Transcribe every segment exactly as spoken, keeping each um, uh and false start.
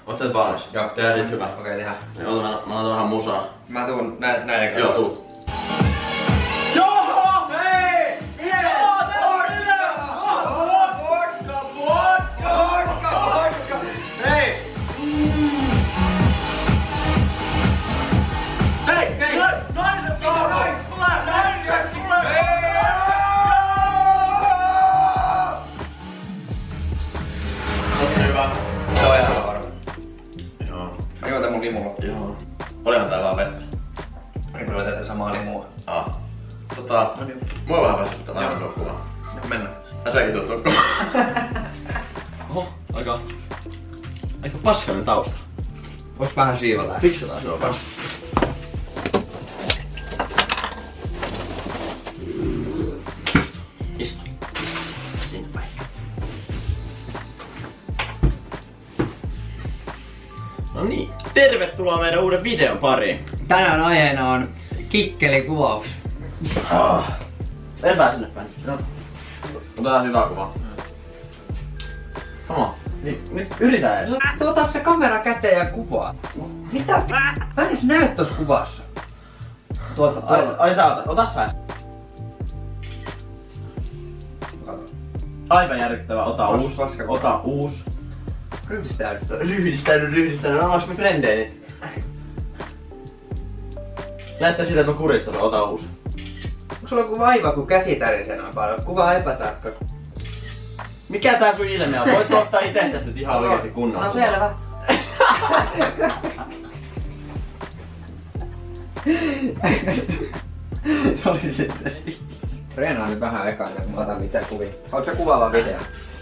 Oot sä valmis? Joo. Tehdään sit hyvä. Okei, okay, tehdään. Niin, ota, mä, mä laitan vähän musaa. Mä tuun nä näiden kanssa. Joo, tuu. Joo! Hei! Joo! Vodka! Vodka! Vodka! Vodka! Hei! Hei! Hei! Naiset! Naiset! Tulee! Naiset! Tulee! Okei, hyvä. Se on ihan varma. Joo. Mä juotan mun limulla. Joo. Olihan tää vaan vettä. Niin me teette samaa limua. Aa. Tota, no niin. Mua vähän väsyttää, mä en nukkumaan. Mennään. Ja säkin tulet nukkumaan. Oho, aika... Aika paskainen tausta. Vois vähän siivota. Fiksataan se on vähän. Istu. Sinne päin. No niin. Tervetuloa meidän uuden videon pariin. Tänään aiheena on kikkelikuvaus. Ah. Mennään sinne päin. No. Otetaan hyvä kuva. Sama. Niin, nyt yritä edes. Tuota se kamera käteen ja kuvaa. Mitä? Mä en edes näy tossa kuvassa. Tuolta, Ai, tuolta. ai sä otat. Ota sä. Aivan järkyttävä. Ota Vas- uus. vaska- Ota uus. Ryhdistäydy. Ryhdistäydy, ryhdistäydy. Ollaanko me frendejä nyt? Näyttää siltä, että mä kuristan. Ota uus. Onko sulla joku vaiva, kun käsi tärisee noin paljon? Kuva epätarkka. Mikä tää sun ilme on? Voitko ottaa ite tästä nyt ihan oikeesti kunnolla? No selvä. Se oli sitten siinä. Treenaa nyt vähän ekaan, kun mä otan mitään kuvia. Haluatko sä kuvaava video?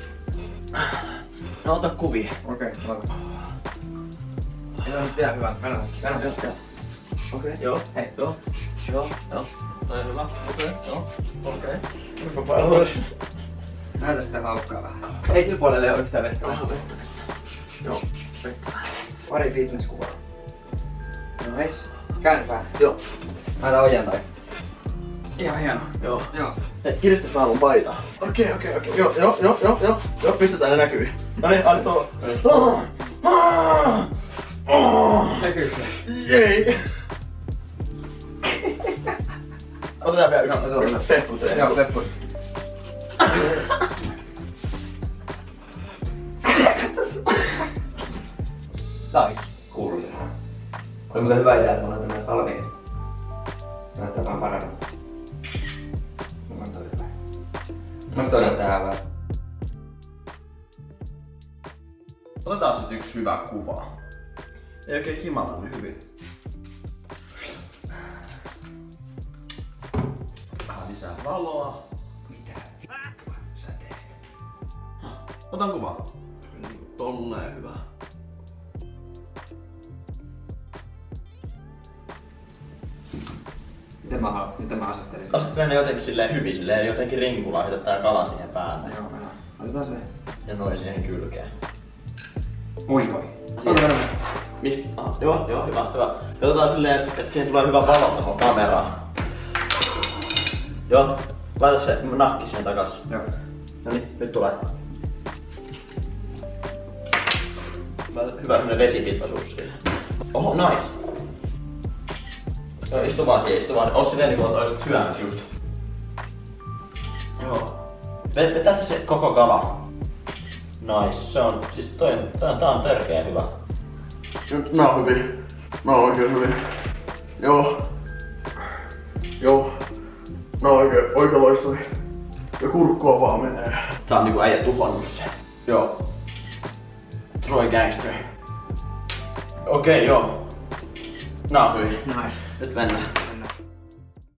No ota kuvia. Okei, okay, ota. Tämä on nyt vielä hyvä. Mennä. Mennä. Okei, okay, joo. Hei. Joo. Joo. Joo. Toi on hyvä. Okei. Okay, joo. Okei. Okay. Näytä sitä haukkaa vähän. Ei sillä puolella ole yhtään vettä. Vähän vettä. Joo. Vettä. Pari fitnesskuvaa. Nice. Käännys vähän. Joo. Mä otan ojentai. Ihan hieno. Joo. Joo. Hei, kiristä vähän mun paitaa. Okei, okei, okei. Joo, joo, joo, joo, joo. Joo, pistetään ne näkyviin. No niin, anna tuolla. Oh! Ah! Oh! Näkyykö se? Jei! Otetaan vielä yksi. Joo, otetaan. Peppu teen. Joo, peppu. Tai kuuluu. Oli muuten hyvä idea, että mä laitan näitä valmiin. Näyttää vaan paremmin. Mä laitan toi hyvä. Mä todella tähän vähän. Otetaan sit yksi hyvä kuva. Ei oikein kimalla niin hyvin. Vähän lisää valoa. Mitä sä teet? Otan kuva. Niinku tolleen hyvä. Miten mä, haluan, miten mä asettelin? Asettelen ne jotenkin silleen hyvin, silleen jotenkin rinkulla heitetään kala siihen päälle. Joo, joo. Otetaan se. Ja noin siihen kylkeen. Oi voi. Ota mennä. Mistä? Ah, joo, joo, hyvä, hyvä. Katsotaan silleen, että, että siihen tulee hyvä valo tuohon kameraan. Joo, laita se nakki siihen takas. Joo. Noniin, nyt tulee. Hyvä semmonen vesipitvaisuus siihen. Oho, nice. Joo, istu vaan siihen, istu vaan. Oo silleen niinku oisit syömässä just. Joo. Vetä se koko kala. Nice, se on, siis toi on, toi on, tää on törkeä hyvä. Nää on hyvin. Nää on oikein hyvin. Joo. Joo. Nää on oikein, oikein loistavia. Ja kurkkua vaan menee. Tää on niinku äijä tuhonnut sen. Joo. Troy Gangster. Okei, okay, joo. Nää on hyvin. Nice. Nyt mennään.